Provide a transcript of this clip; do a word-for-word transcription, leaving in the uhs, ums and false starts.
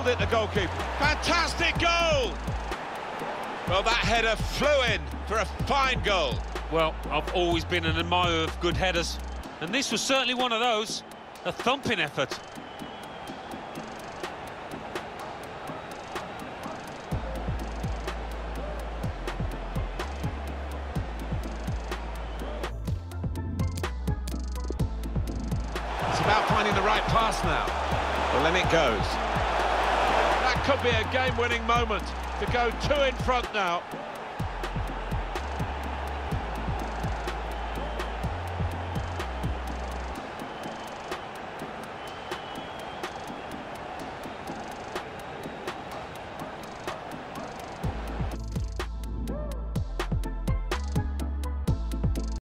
it, the goalkeeper. Fantastic goal! Well, that header flew in for a fine goal. Well, I've always been an admirer of good headers, and this was certainly one of those. A thumping effort. It's about finding the right pass now. Well, then it goes. That could be a game-winning moment to go two in front now.